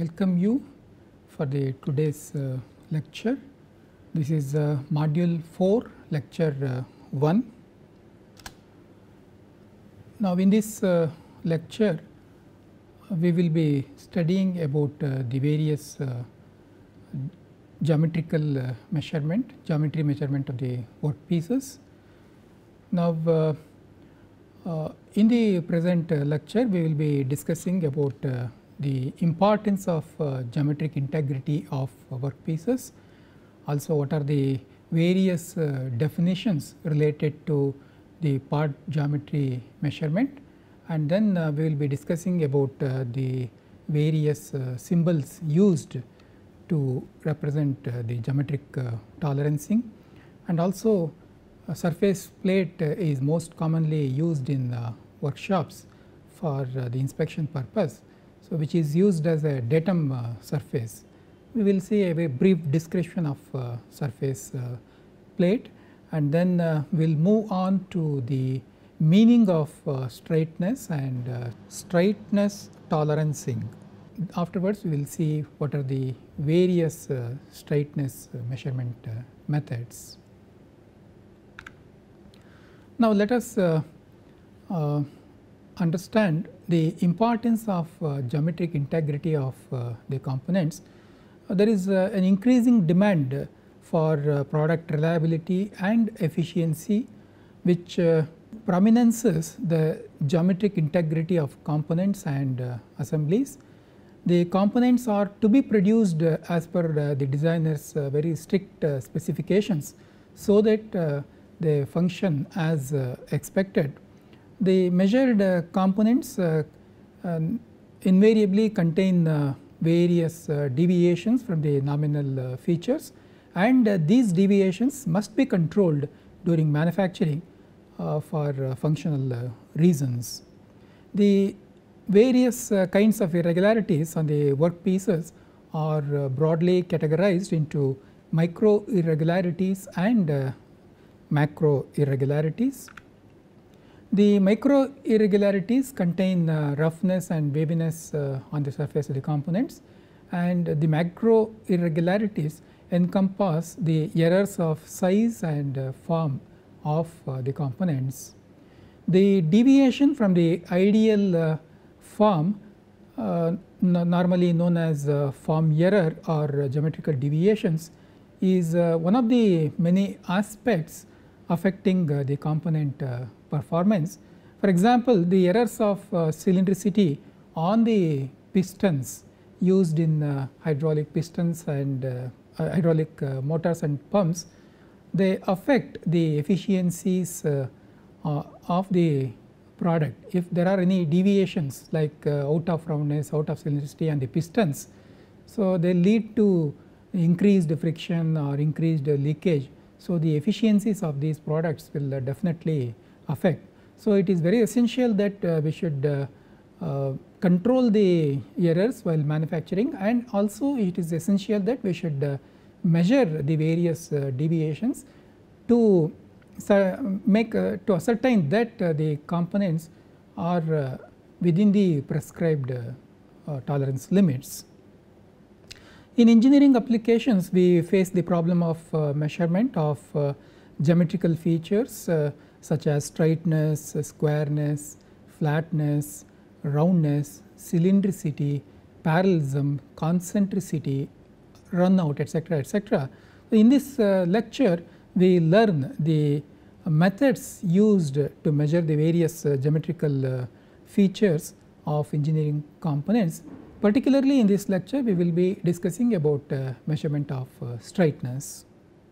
welcome you for the today's lecture. This is module 4, lecture 1. Now, in this lecture we will be studying about the various geometry measurement of the workpieces. Now, in the present lecture we will be discussing about the importance of geometric integrity of workpieces, also what are the various definitions related to the part geometry measurement, and then we will be discussing about the various symbols used to represent the geometric tolerancing, and also surface plate is most commonly used in workshops for the inspection purpose. So, which is used as a datum surface. We will see a very brief description of surface plate, and then we will move on to the meaning of straightness and straightness tolerancing. Afterwards, we will see what are the various straightness measurement methods. Now, let us understand the importance of geometric integrity of the components. There is an increasing demand for product reliability and efficiency, which prominences the geometric integrity of components and assemblies. The components are to be produced as per the designer's very strict specifications, so that they function as expected. The measured components invariably contain various deviations from the nominal features, and these deviations must be controlled during manufacturing for functional reasons. The various kinds of irregularities on the workpieces are broadly categorized into micro irregularities and macro irregularities. The micro irregularities contain roughness and waviness on the surface of the components, and the macro irregularities encompass the errors of size and form of the components. The deviation from the ideal form, normally known as form error or geometrical deviations, is one of the many aspects affecting the component performance. For example, the errors of cylindricity on the pistons used in hydraulic pistons and hydraulic motors and pumps, they affect the efficiencies of the product. If there are any deviations like out of roundness, out of cylindricity on the pistons, so they lead to increased friction or increased leakage. So, the efficiencies of these products will definitely affect. So, it is very essential that we should control the errors while manufacturing, and also it is essential that we should measure the various deviations to make to ascertain that the components are within the prescribed tolerance limits. In engineering applications, we face the problem of measurement of geometrical features such as straightness, squareness, flatness, roundness, cylindricity, parallelism, concentricity, runout, etc., etc. In this lecture, we learn the methods used to measure the various geometrical features of engineering components. Particularly in this lecture, we will be discussing about measurement of straightness.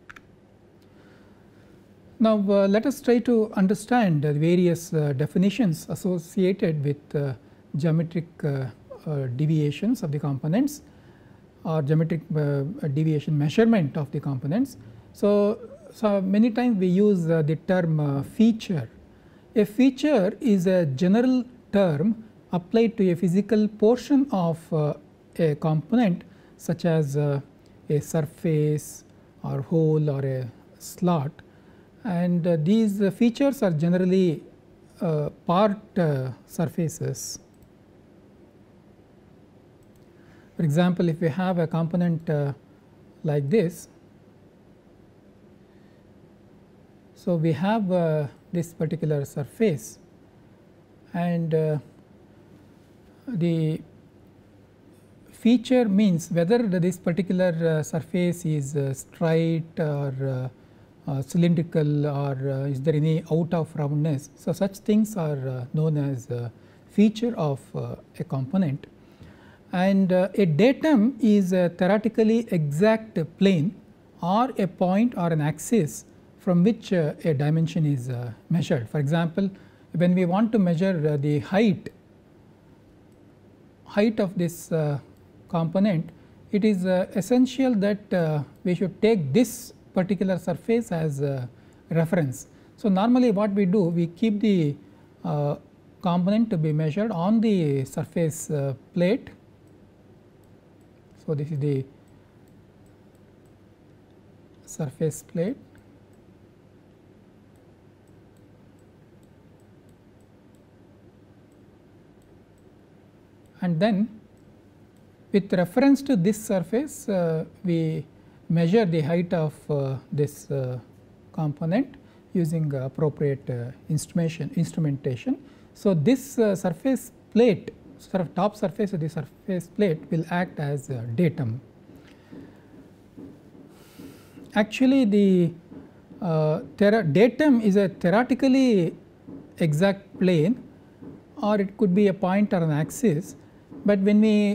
Now, let us try to understand the various definitions associated with geometric deviations of the components or geometric deviation measurement of the components. So many times we use the term feature. A feature is a general term applied to a physical portion of a component, such as a surface or hole or a slot, and these features are generally part surfaces. For example, if we have a component like this, so we have this particular surface, and the feature means whether this particular surface is straight or cylindrical, or is there any out of roundness. So, such things are known as feature of a component, and a datum is a theoretically exact plane or a point or an axis from which a dimension is measured. For example, when we want to measure the height of this component, it is essential that we should take this particular surface as a reference. So, normally what we do, we keep the component to be measured on the surface plate. So, this is the surface plate, and then with reference to this surface we measure the height of this component using appropriate instrumentation. So, this surface plate, top surface of the surface plate will act as a datum. Actually, the datum is a theoretically exact plane, or it could be a point or an axis, but when we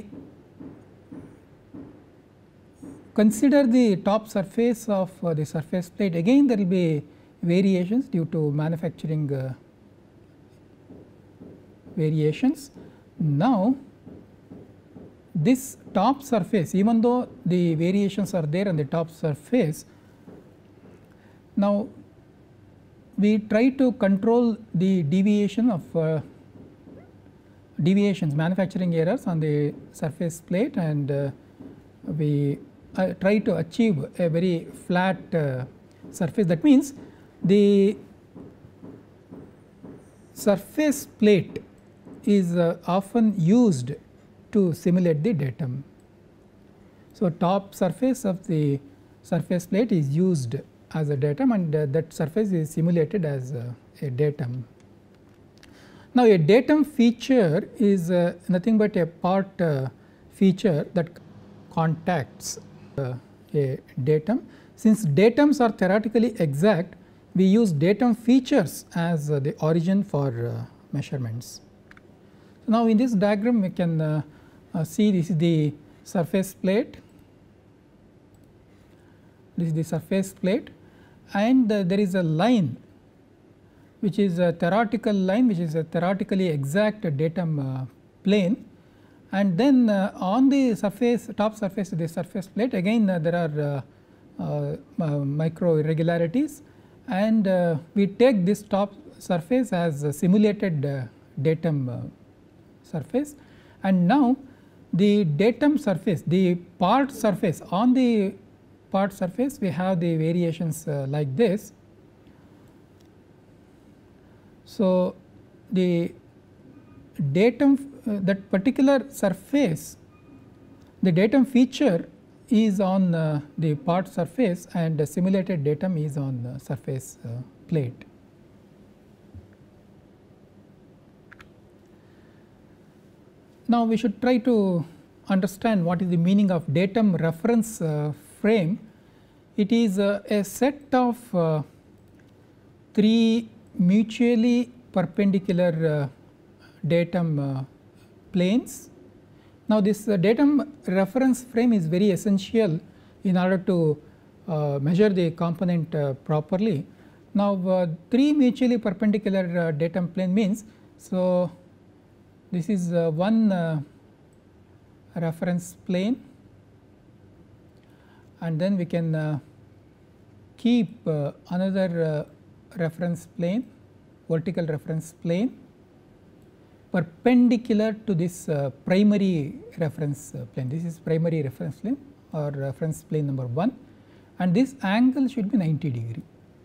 consider the top surface of the surface plate, again there will be variations due to manufacturing variations. Now, this top surface, even though the variations are there on the top surface, now we try to control the deviation of manufacturing errors on the surface plate, and we try to achieve a very flat surface. That means the surface plate is often used to simulate the datum. So, top surface of the surface plate is used as a datum, and that surface is simulated as a datum. Now, a datum feature is nothing but a part feature that contacts a datum. Since datums are theoretically exact, we use datum features as the origin for measurements. So, now in this diagram we can see this is the surface plate, this is the surface plate, and there is a line which is a theoretical line, which is a theoretically exact datum plane, and then on the surface, top surface of the surface plate, again there are micro irregularities, and we take this top surface as a simulated datum surface. And now the datum surface, the part surface, on the part surface we have the variations like this. So, the datum that particular surface, the datum feature is on the part surface, and the simulated datum is on the surface plate. Now, we should try to understand what is the meaning of datum reference frame. It is a set of 3 mutually perpendicular datum planes. Now, this datum reference frame is very essential in order to measure the component properly. Now, 3 mutually perpendicular datum plane means, so this is one reference plane, and then we can keep another reference plane, vertical reference plane, perpendicular to this primary reference plane. This is primary reference plane or reference plane number 1, and this angle should be 90 degree.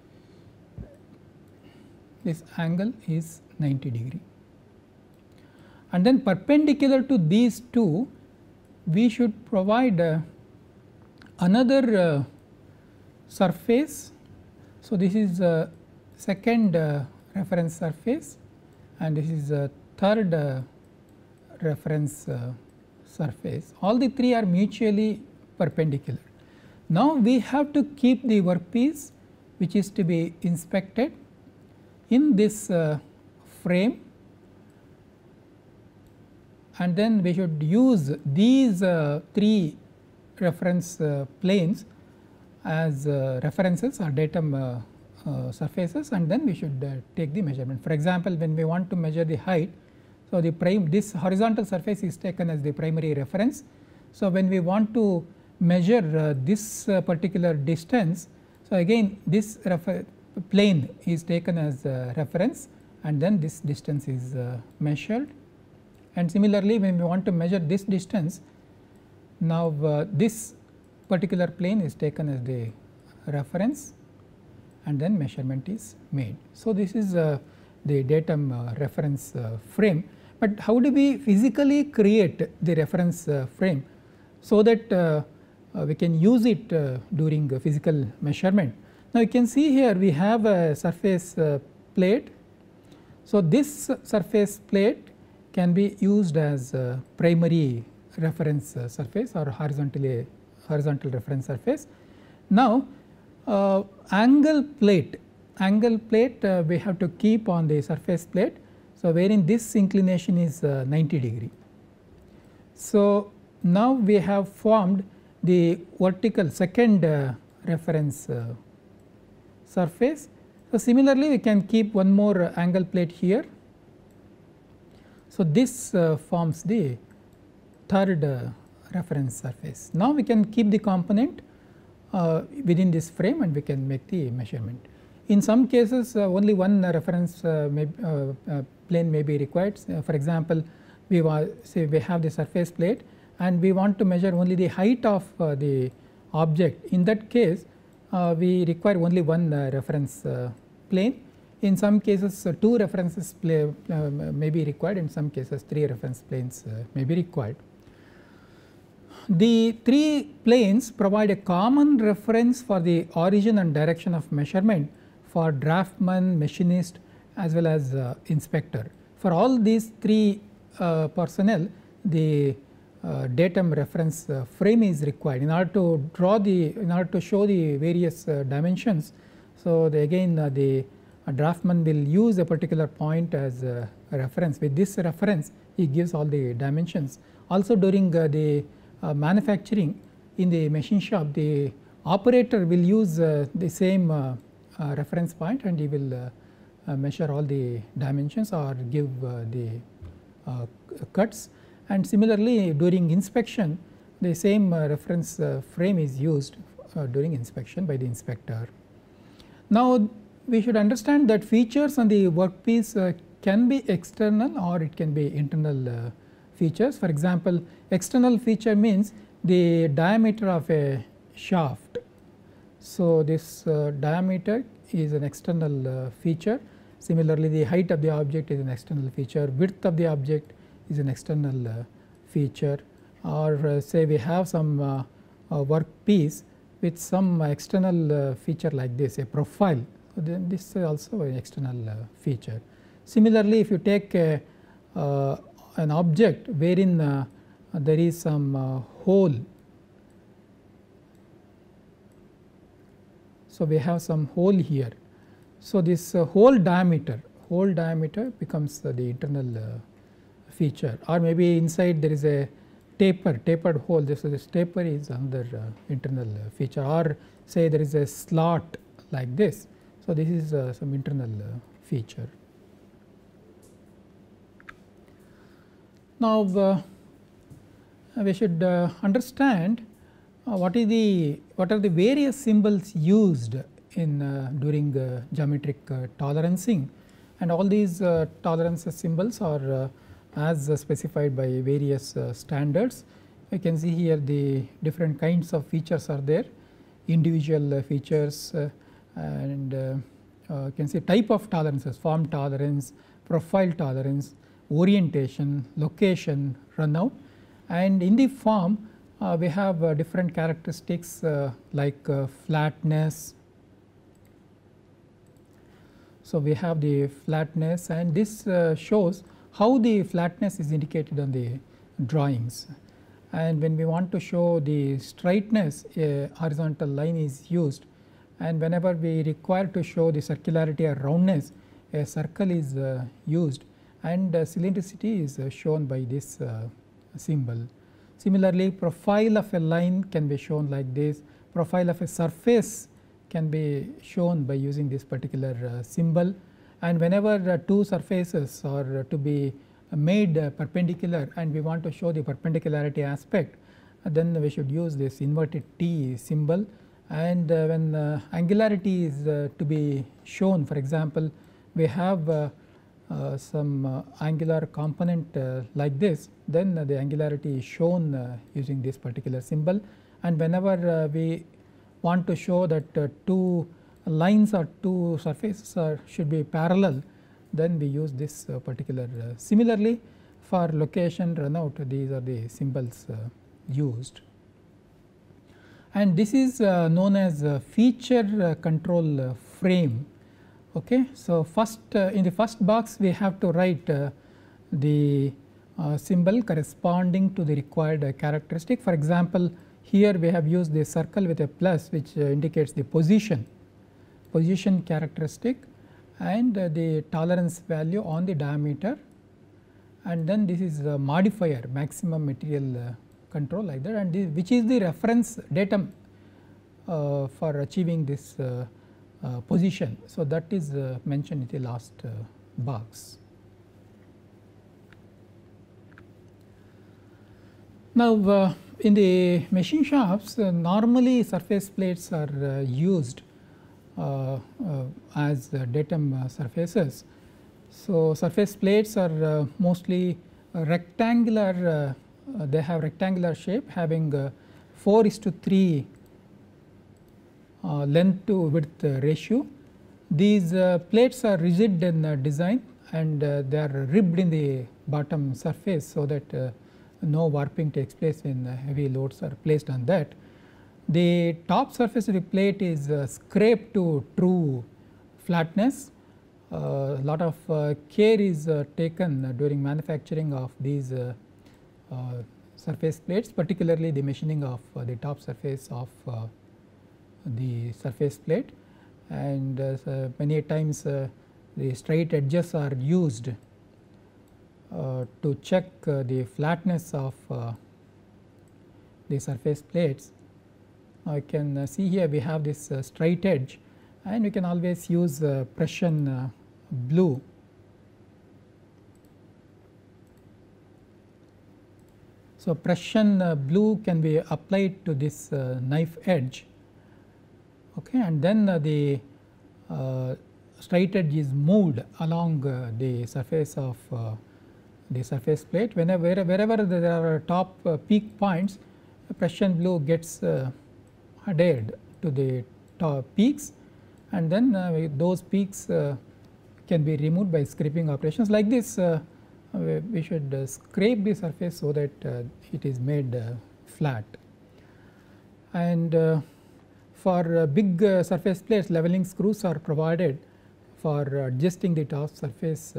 This angle is 90 degree. And then perpendicular to these two, we should provide another surface. So, this is second reference surface and this is third reference surface. All the three are mutually perpendicular. Now, we have to keep the workpiece which is to be inspected in this frame, and then we should use these three reference planes as references or datum surfaces, and then we should take the measurement. For example, when we want to measure the height, so this horizontal surface is taken as the primary reference. So, when we want to measure this particular distance, so again this plane is taken as reference and then this distance is measured. And similarly, when we want to measure this distance, now this particular plane is taken as the reference and then measurement is made. So, this is the datum reference frame, but how do we physically create the reference frame so that we can use it during physical measurement. Now, you can see here we have a surface plate. So, this surface plate can be used as primary reference surface or horizontal reference surface. Now, angle plate we have to keep on the surface plate. So, wherein this inclination is 90 degree. So, now we have formed the vertical second reference surface. So, similarly, we can keep one more angle plate here. So, this forms the third reference surface. Now, we can keep the component within this frame and we can make the measurement. In some cases only one reference plane may be required. For example, we have the surface plate and we want to measure only the height of the object. In that case we require only one reference plane. In some cases two references may be required, in some cases three reference planes may be required. The three planes provide a common reference for the origin and direction of measurement for draftsman, machinist as well as inspector. For all these three personnel, the datum reference frame is required in order to show the various dimensions. So, again the draftsman will use a particular point as a reference. With this reference he gives all the dimensions. Also during the manufacturing in the machine shop, the operator will use the same reference point and he will measure all the dimensions or give the cuts. And similarly, during inspection the same reference frame is used during inspection by the inspector. Now, we should understand that features on the workpiece can be external or it can be internal features. For example, external feature means the diameter of a shaft. So, this diameter is an external feature. Similarly, the height of the object is an external feature, width of the object is an external feature, or say we have some workpiece with some external feature like this, a profile. So, then this is also an external feature. Similarly, if you take an object wherein there is some hole. So, we have some hole here. So, this hole diameter becomes the internal feature, or maybe inside there is a tapered hole. This taper is another internal feature, or say there is a slot like this. So, this is some internal feature. Now, we should understand what are the various symbols used in during geometric tolerancing, and all these tolerance symbols are as specified by various standards. You can see here the different kinds of features are there, individual features, and you can see type of tolerances, form tolerance, profile tolerance, orientation, location, runout, and in the form we have different characteristics like flatness. So, we have the flatness, and this shows how the flatness is indicated on the drawings. And when we want to show the straightness, a horizontal line is used, and whenever we require to show the circularity or roundness, a circle is used, and cylindricity is shown by this symbol. Similarly, profile of a line can be shown like this, profile of a surface can be shown by using this particular symbol, and whenever two surfaces are to be made perpendicular and we want to show the perpendicularity aspect, then we should use this inverted T symbol. And when angularity is to be shown, for example, we have some angular component like this, then the angularity is shown using this particular symbol. And whenever we want to show that two lines or two surfaces should be parallel, then we use this particular. Similarly, for location runout, these are the symbols used. And this is known as feature control frame. Okay. So, first in the first box we have to write the symbol corresponding to the required characteristic. For example, here we have used the circle with a plus, which indicates the position characteristic, and the tolerance value on the diameter, and then this is a modifier, maximum material control, like that, and this, which is the reference datum for achieving this position. So, that is mentioned in the last box. Now, in the machine shops, normally surface plates are used as datum surfaces. So, surface plates are mostly rectangular, they have rectangular shape having 4:3 length to width ratio. These plates are rigid in design, and they are ribbed in the bottom surface, so that no warping takes place when heavy loads are placed on that. The top surface of the plate is scraped to true flatness. Lot of care is taken during manufacturing of these surface plates, particularly the machining of the top surface of the surface plate, and many times the straight edges are used to check the flatness of the surface plates. Now, you can see here we have this straight edge, and we can always use Prussian blue. So, Prussian blue can be applied to this knife edge, okay, and then the straight edge is moved along the surface of the surface plate. Wherever there are top peak points, Prussian blue gets adhered to the top peaks, and then those peaks can be removed by scraping operations. Like this, we should scrape the surface so that it is made flat. And for big surface plates, leveling screws are provided for adjusting the top surface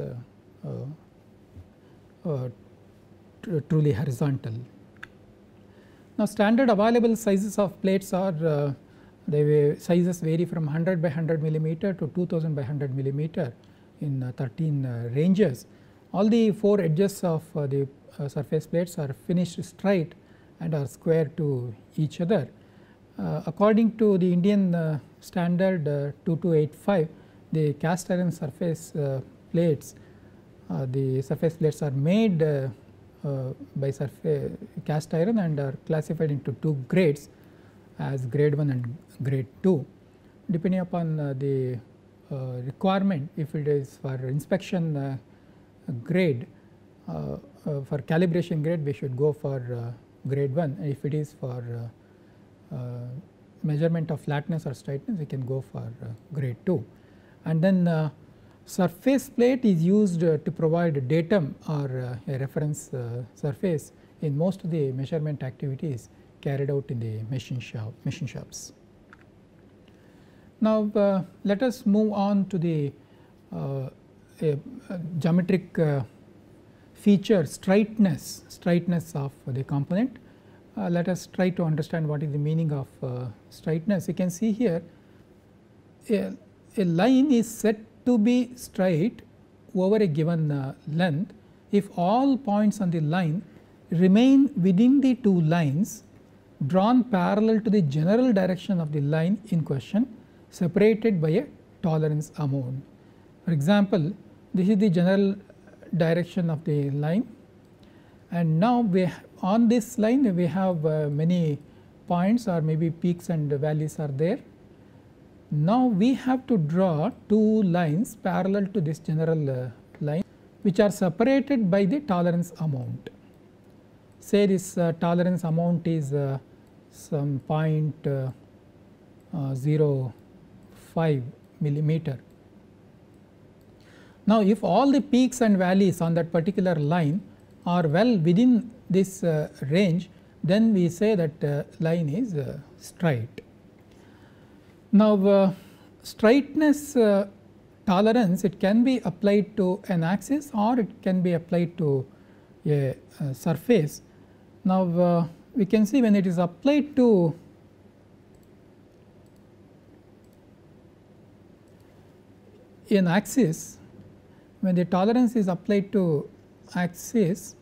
truly horizontal. Now, standard available sizes of plates are sizes vary from 100 by 100 millimeter to 2000 by 100 millimeter in 13 ranges. All the 4 edges of the surface plates are finished straight and are square to each other. According to the Indian standard 2285, the cast iron surface plates, the surface plates are made by cast iron and are classified into 2 grades as grade 1 and grade 2. Depending upon the requirement, if it is for inspection grade, for calibration grade we should go for grade 1. If it is for measurement of flatness or straightness, we can go for grade 2. And then surface plate is used to provide datum or a reference surface in most of the measurement activities carried out in the machine shops. Now, let us move on to the geometric feature straightness of the component. Let us try to understand what is the meaning of straightness. You can see here a line is said to be straight over a given length if all points on the line remain within the two lines drawn parallel to the general direction of the line in question, separated by a tolerance amount. For example, this is the general direction of the line, and now on this line we have many points or maybe peaks and valleys are there. Now, we have to draw two lines parallel to this general line, which are separated by the tolerance amount. Say this tolerance amount is some 0.05 millimeter. Now, if all the peaks and valleys on that particular line are well within this range, then we say that line is straight. Now, straightness tolerance, it can be applied to an axis or it can be applied to a surface. Now, we can see when it is applied to an axis, when the tolerance is applied to axis,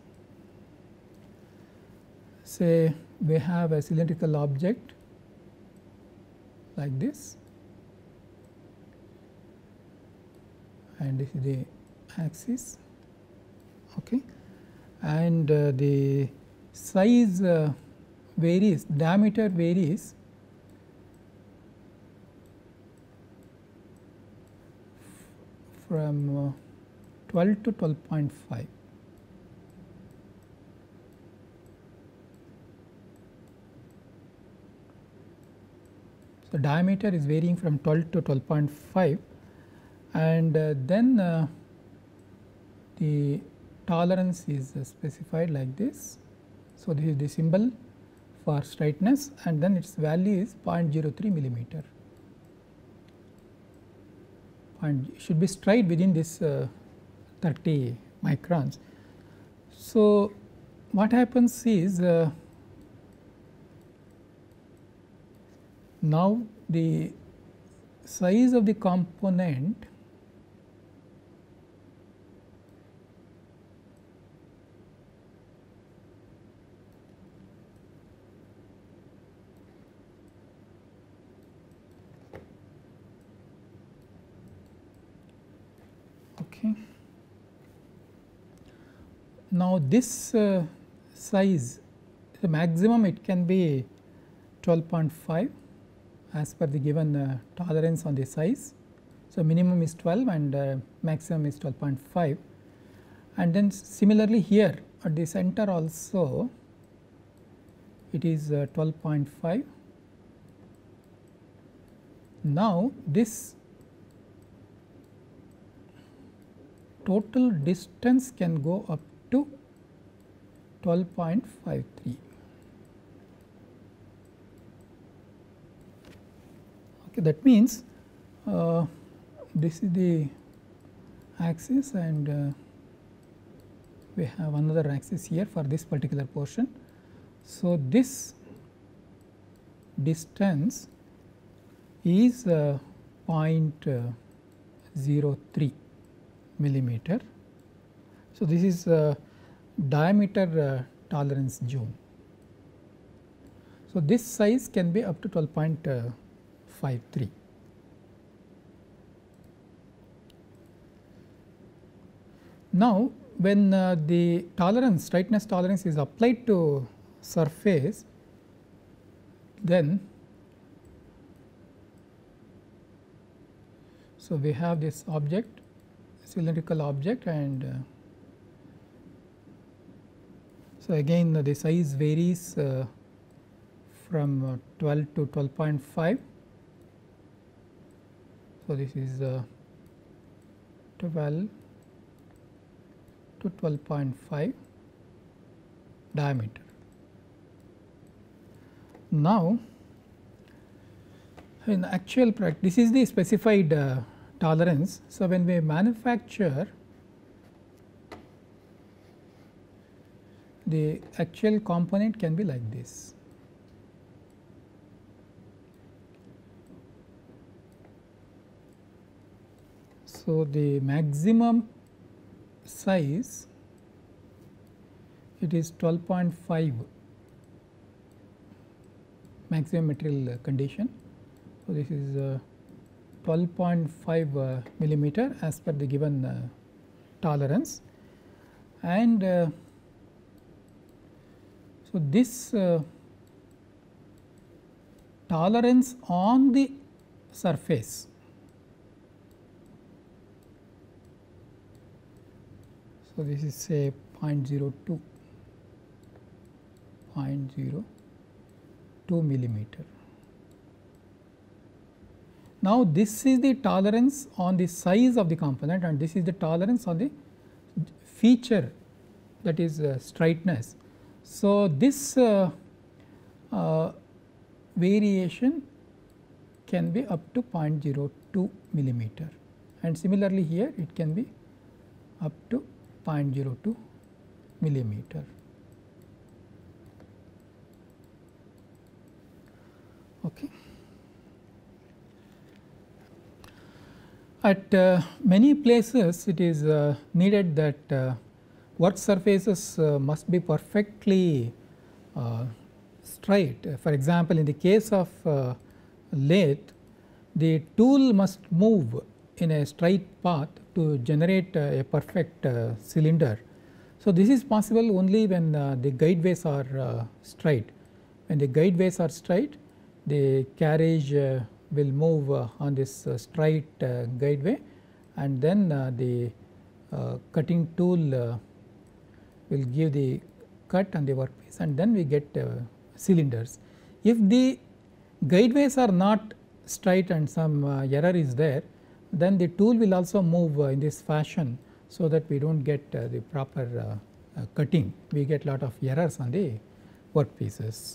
say we have a cylindrical object like this, and this is the axis, okay, and the size varies, diameter varies from 12 to 12.5. So, diameter is varying from 12 to 12.5, and then the tolerance is specified like this. So, this is the symbol for straightness, and then its value is 0.03 millimeter. And should be straight within this 30 microns. So, what happens is now the size of the component okay. Now, this size, the maximum it can be 12.5 as per the given tolerance on the size. So, minimum is 12 and maximum is 12.5, and then similarly here at the center also it is 12.5. Now, this total distance can go up to 12.53. Okay, that means this is the axis, and we have another axis here for this particular portion. So, this distance is 0.03 millimeter. So, this is diameter tolerance zone. So, this size can be up to 12.53. Now, when the tolerance, straightness tolerance is applied to surface, then so we have this object, cylindrical object, and so again the size varies from 12 to 12.5. So, this is 12 to 12.5, diameter. Now, in actual practice, this is the specified tolerance. So, when we manufacture the actual component can be like this. So, the maximum size it is 12.5 maximum material condition. So, this is 12.5 millimeter as per the given tolerance, and so this tolerance on the surface so this is say 0.02 millimeter. Now, this is the tolerance on the size of the component and this is the tolerance on the feature, that is straightness. So, this variation can be up to 0.02 millimeter, and similarly here it can be up to 0.02 millimeter. Okay. At many places it is needed that work surfaces must be perfectly straight. For example, in the case of lathe, the tool must move in a straight path to generate a perfect cylinder. So, this is possible only when the guideways are straight. When the guideways are straight, the carriage will move on this straight guideway, and then the cutting tool will give the cut on the workpiece, and then we get cylinders. If the guideways are not straight and some error is there, then the tool will also move in this fashion, so that we do not get the proper cutting. We get lot of errors on the workpieces.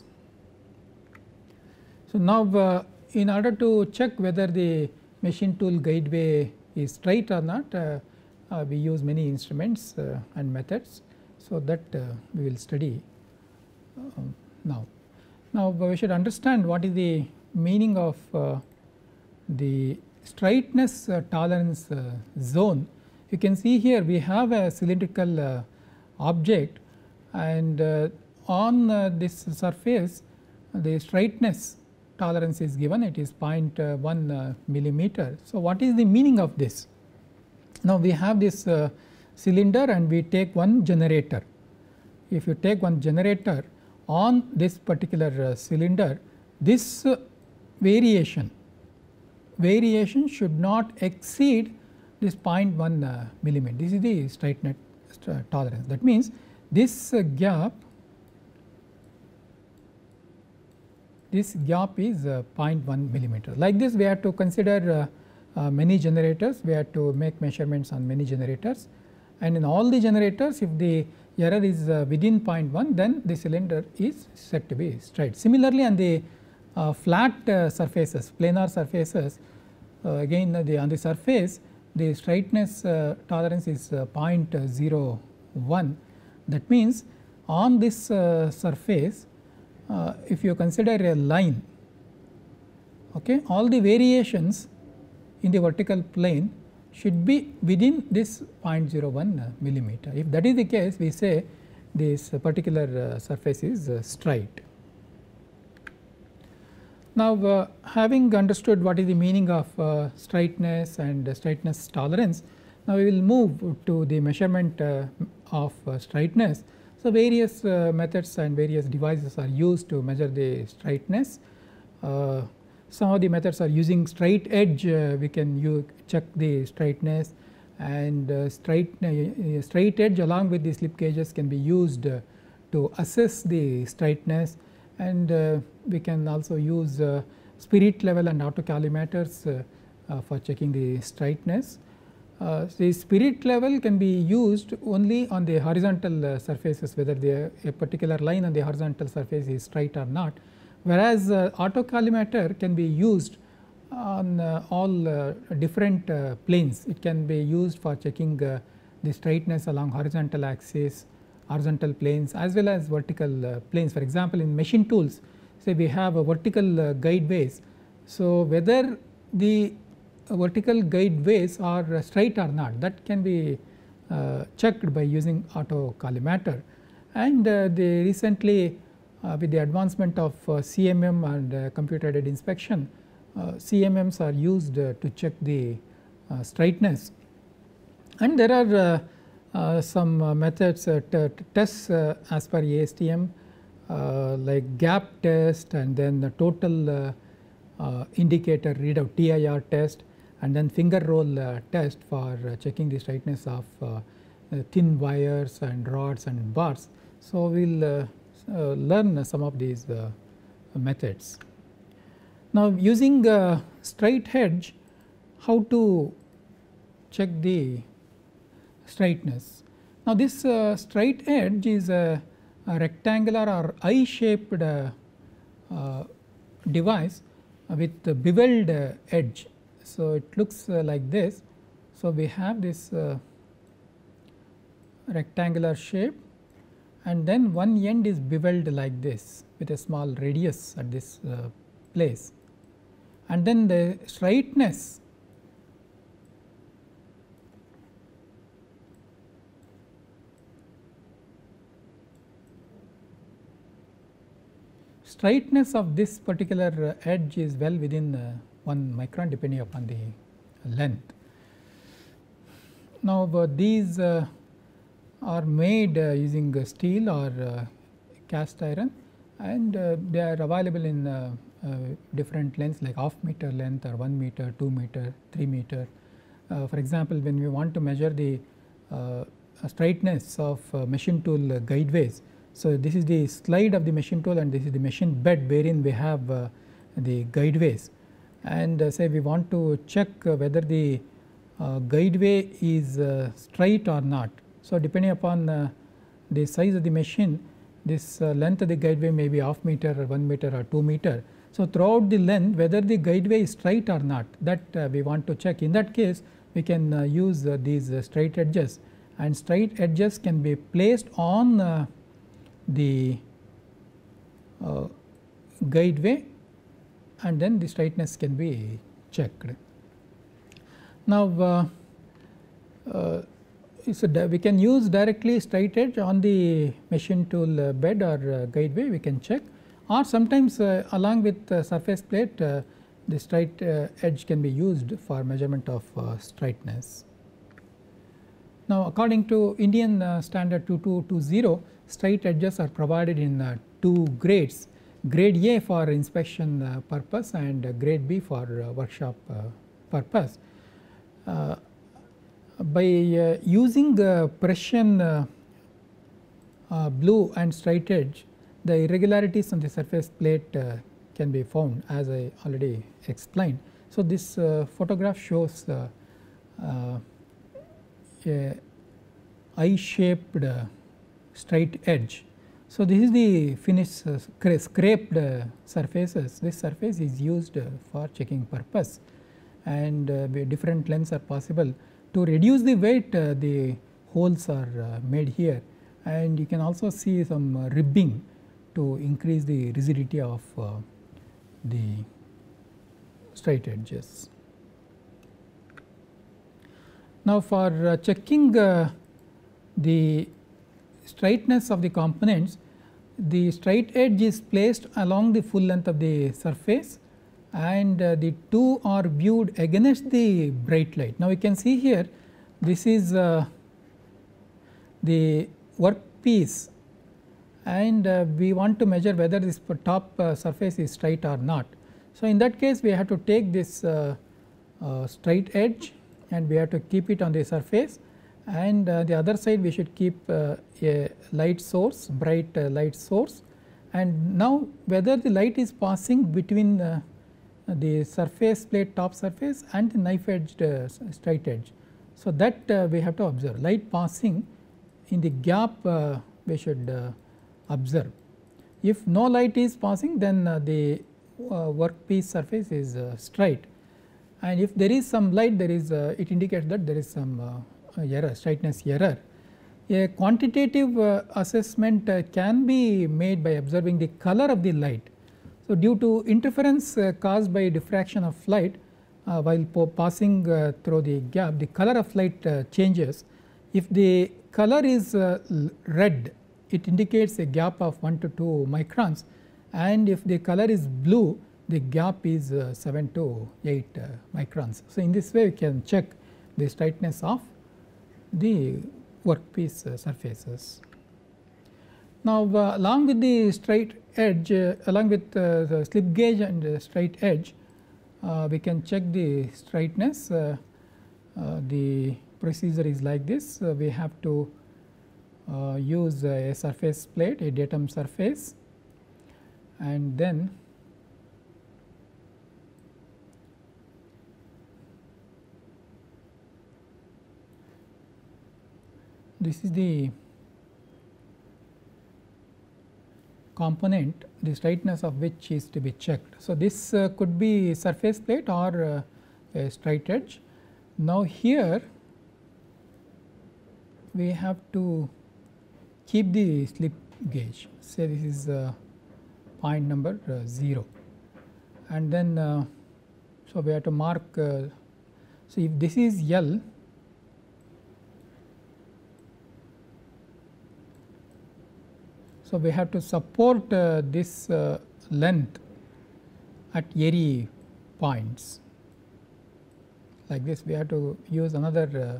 So, now in order to check whether the machine tool guideway is straight or not, we use many instruments and methods. So, that we will study now. Now, we should understand what is the meaning of the straightness tolerance zone. You can see here we have a cylindrical object, and on this surface the straightness tolerance is given, it is 0.1 millimeter. So, what is the meaning of this? Now, we have this cylinder and we take one generator. If you take one generator on this particular cylinder, this variation should not exceed this 0.1 millimeter. This is the straightness tolerance. That means, this gap is 0.1 millimeter. Like this, we have to consider many generators, we have to make measurements on many generators, and in all the generators, if the error is within 0.1, then the cylinder is said to be straight. Similarly, on the flat surfaces, planar surfaces, again on the surface, the straightness tolerance is 0.01. That means, on this surface, if you consider a line, okay, all the variations in the vertical plane should be within this 0.01 millimeter. If that is the case, we say this particular surface is straight. Now, having understood what is the meaning of straightness and straightness tolerance, now we will move to the measurement of straightness. So, various methods and various devices are used to measure the straightness. Some of the methods are using straight edge, we can check the straightness, and straight edge along with the slip gauges can be used to assess the straightness, and we can also use spirit level and autocollimators for checking the straightness. The spirit level can be used only on the horizontal surfaces, whether a particular line on the horizontal surface is straight or not, whereas autocollimator can be used on all different planes. It can be used for checking the straightness along horizontal axis, horizontal planes as well as vertical planes. For example, in machine tools, say we have a vertical guideways. So, whether the vertical guideways are straight or not, that can be checked by using autocollimator. And they recently with the advancement of CMM and computer aided inspection, CMMs are used to check the straightness. And there are some methods tests as per ASTM like gap test, and then the total indicator readout TIR test, and then finger roll test for checking the straightness of thin wires and rods and bars. So, we will learn some of these methods. Now, using straight edge, how to check the straightness. Now, this straight edge is a rectangular or eye shaped device with the beveled edge. So, it looks like this. So, we have this rectangular shape, and then one end is beveled like this with a small radius at this place, and then the straightness of this particular edge is well within 1 micron depending upon the length. Now, these are made using steel or cast iron, and they are available in different lengths like half meter length or 1 meter, 2 meter, 3 meter. For example, when we want to measure the straightness of machine tool guideways. So, this is the slide of the machine tool and this is the machine bed wherein we have the guideways, and say we want to check whether the guideway is straight or not. So, depending upon the size of the machine, this length of the guideway may be half meter or 1 meter or 2 meter. So, throughout the length whether the guideway is straight or not, that we want to check. In that case, we can use these straight edges, and straight edges can be placed on the guideway, and then the straightness can be checked. Now, we can use directly straight edge on the machine tool bed or guideway, we can check, or sometimes along with surface plate the straight edge can be used for measurement of straightness. Now, according to Indian standard 2220, straight edges are provided in 2 grades, grade A for inspection purpose and grade B for workshop purpose. By using Prussian blue and straight edge, the irregularities on the surface plate can be found, as I already explained. So, this photograph shows a eye shaped straight edge. So, this is the finished scraped surfaces. This surface is used for checking purpose, and different lengths are possible. To reduce the weight, the holes are made here, and you can also see some ribbing to increase the rigidity of the straight edges. Now, for checking the straightness of the components, the straight edge is placed along the full length of the surface, and the two are viewed against the bright light. Now, we can see here this is the work piece, and we want to measure whether this top surface is straight or not. So, in that case we have to take this straight edge and we have to keep it on the surface, and the other side we should keep a light source, bright light source, and now whether the light is passing between the surface plate top surface and the knife edged straight edge. So, that we have to observe light passing in the gap we should observe. If no light is passing, then the workpiece surface is straight, and if there is some light, there is it indicates that there is some error, straightness error. A quantitative assessment can be made by observing the color of the light. So, due to interference caused by diffraction of light while passing through the gap, the color of light changes. If the color is red, it indicates a gap of 1 to 2 microns, and if the color is blue, the gap is 7 to 8 microns. So, in this way we can check the straightness of the workpiece surfaces. Now, along with the straight edge, along with the slip gauge and the straight edge, we can check the straightness. The procedure is like this. We have to use a surface plate, a datum surface, and then this is the component, the straightness of which is to be checked. So, this could be surface plate or a straight edge. Now, here we have to keep the slip gauge, say this is point number 0, and then so we have to mark. So, if this is L, so we have to support this length at airy points like this. We have to use another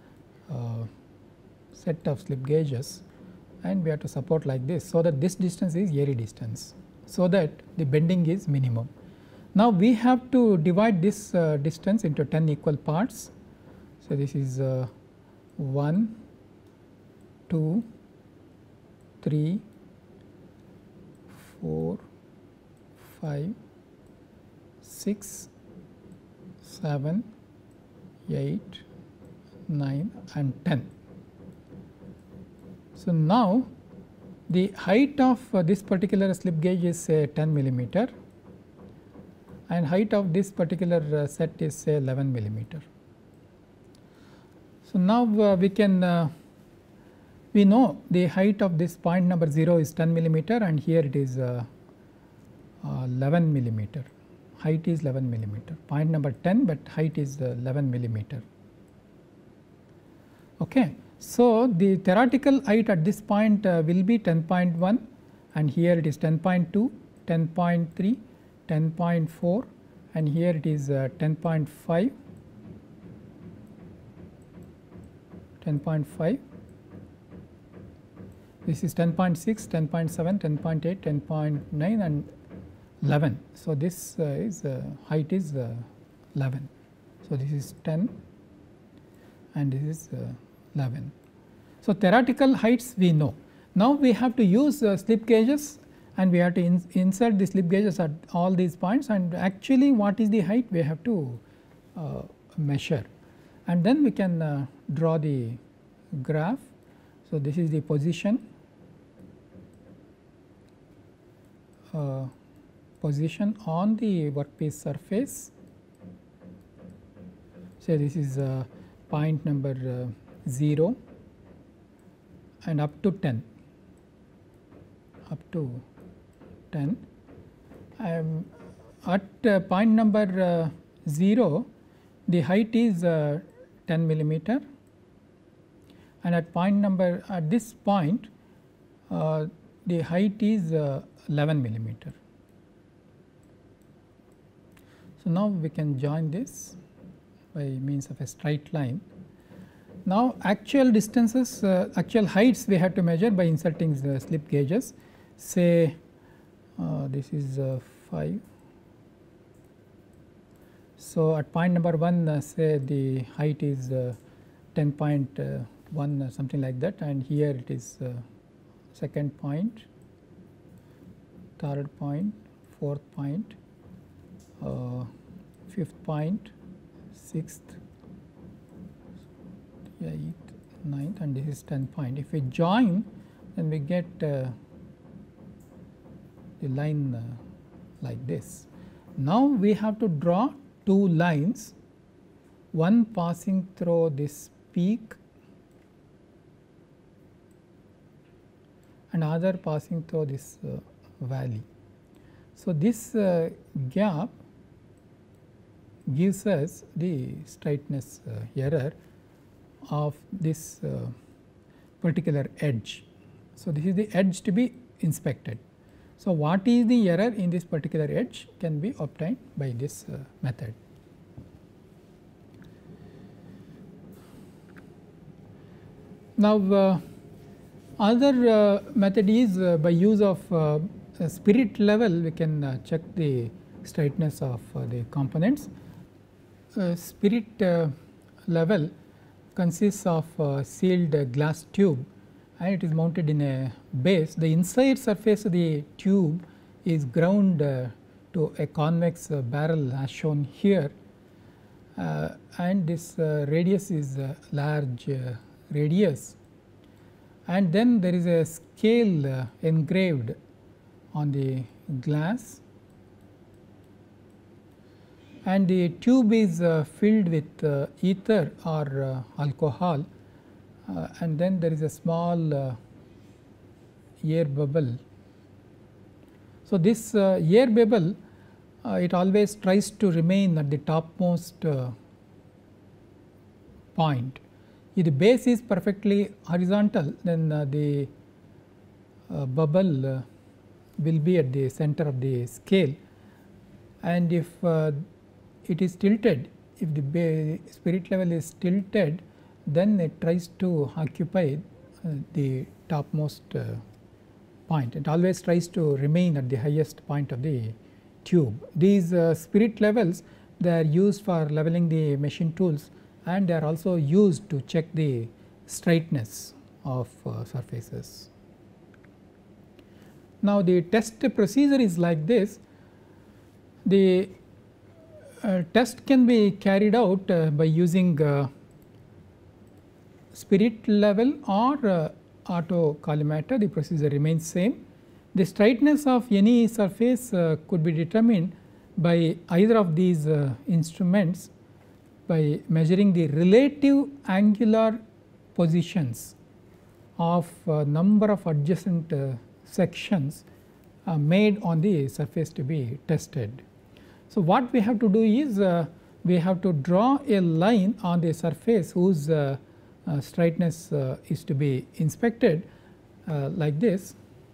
set of slip gauges, and we have to support like this, so that this distance is airy distance, so that the bending is minimum. Now, we have to divide this distance into 10 equal parts. So, this is 1, 2, 3, 4, 5, 6, 7, 8, 9 and 10. So, now the height of this particular slip gauge is say 10 millimeter, and height of this particular set is say 11 millimeter. So, now we can we know the height of this point number 0 is 10 millimeter, and here it is 11 millimeter, height is 11 millimeter, point number 10, but height is 11 millimeter. Okay. So, the theoretical height at this point will be 10.1, and here it is 10.2, 10.3, 10.4, and here it is 10.5, 10.5. This is 10.6, 10.7, 10.8, 10.9 and 11. So, this is height is 11. So, this is 10 and this is 11. So, theoretical heights we know. Now, we have to use slip gauges, and we have to insert the slip gauges at all these points, and actually what is the height we have to measure, and then we can draw the graph. So, this is the position on the workpiece surface. Say this is point number 0 and up to 10, at point number 0 the height is 10 millimeter, and at this point the height is 11 millimeter. So, now we can join this by means of a straight line. Now, actual distances, actual heights we have to measure by inserting the slip gauges. Say this is 5. So, at point number 1 say the height is 10.1 something like that, and here it is second point, third point, fourth point, fifth point, sixth, 8th, 9th, and this is 10th point. If we join, then we get the line like this. Now, we have to draw two lines, one passing through this peak and other passing through this valley. So, this gap gives us the straightness error of this particular edge. So, this is the edge to be inspected. So, what is the error in this particular edge can be obtained by this method. Now, other method is by use of spirit level we can check the straightness of the components. Spirit level consists of sealed glass tube and it is mounted in a base. The inside surface of the tube is ground to a convex barrel as shown here, and this radius is large radius, and then there is a scale engraved on the glass, and the tube is filled with ether or alcohol, and then there is a small air bubble. So, this air bubble it always tries to remain at the topmost point. If the base is perfectly horizontal, then the bubble will be at the center of the scale, and if it is tilted, if the spirit level is tilted, then it tries to occupy the topmost point. It always tries to remain at the highest point of the tube. These spirit levels, they are used for leveling the machine tools, and they are also used to check the straightness of surfaces. Now, the test procedure is like this. The test can be carried out by using spirit level or auto collimator. The procedure remains same. The straightness of any surface could be determined by either of these instruments by measuring the relative angular positions of number of adjacent sections made on the surface to be tested. So, what we have to do is we have to draw a line on the surface whose straightness is to be inspected like this.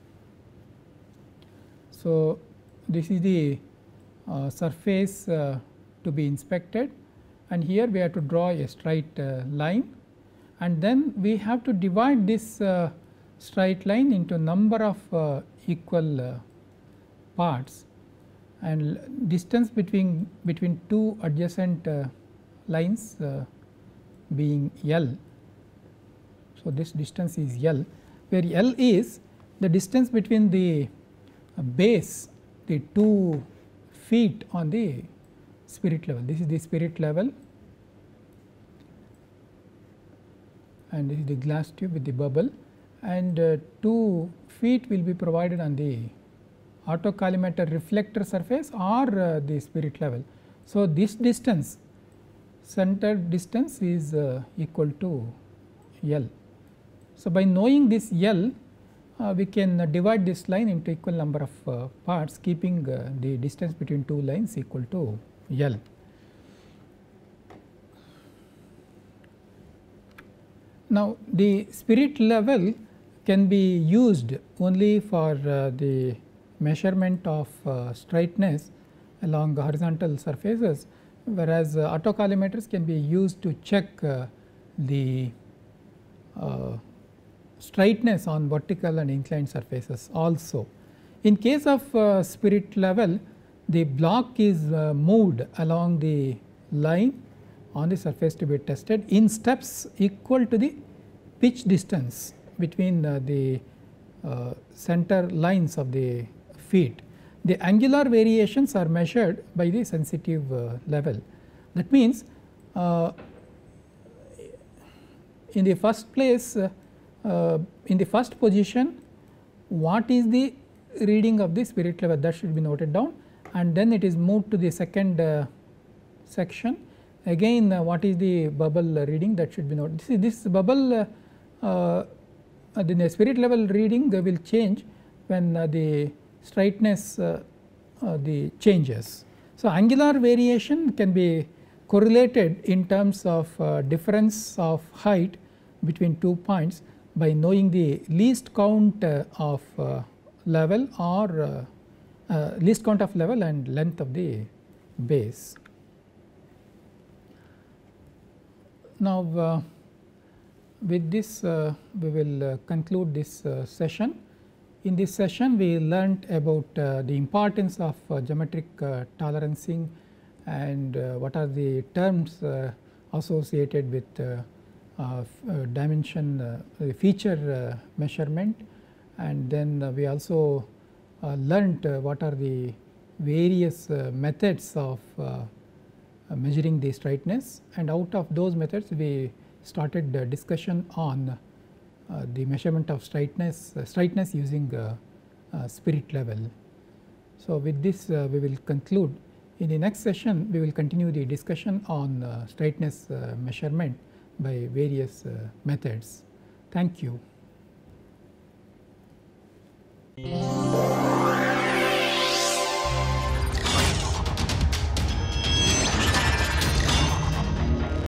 So, this is the surface to be inspected, and here we have to draw a straight line, and then we have to divide this straight line into number of equal parts, and distance between two adjacent lines being L. So, this distance is L, where L is the distance between the base, the 2 feet on the spirit level. This is the spirit level, and this is the glass tube with the bubble, and 2 feet will be provided on the auto collimator reflector surface or the spirit level. So, this distance, center distance is equal to L. So, by knowing this L, we can divide this line into equal number of parts, keeping the distance between two lines equal to L. Now, the spirit level can be used only for the measurement of straightness along horizontal surfaces, whereas auto collimators can be used to check the straightness on vertical and inclined surfaces also. In case of spirit level, the block is moved along the line on the surface to be tested in steps equal to the pitch distance between the center lines of the feet. The angular variations are measured by the sensitive level. That means, in the first place, in the first position, what is the reading of the spirit level, that should be noted down, and then it is moved to the second section. Again what is the bubble reading, that should be noted. This bubble the spirit level reading will change when the straightness the changes. So, angular variation can be correlated in terms of difference of height between 2 points by knowing the least count of level or least count of level and length of the base. Now, with this we will conclude this session. In this session we learnt about the importance of geometric tolerancing and what are the terms associated with dimension feature measurement, and then we also learnt what are the various methods of measuring the straightness, and out of those methods we started the discussion on the measurement of straightness using spirit level. So, with this we will conclude. In the next session we will continue the discussion on straightness measurement by various methods. Thank you.